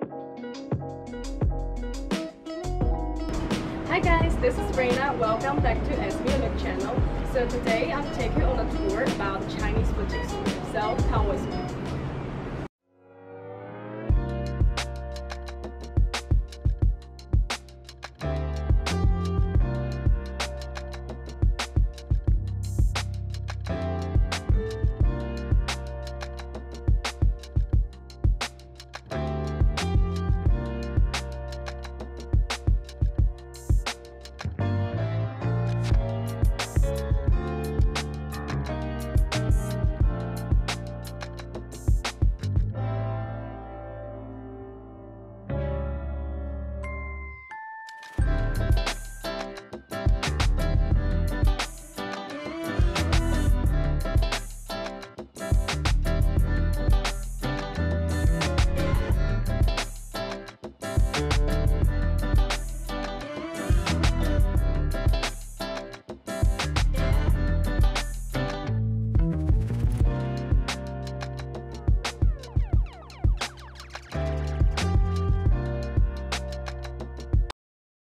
Hi guys, this is Rainna. Welcome back to SB Look channel. So today I'll take you on a tour about Chinese boutique store. So come with me.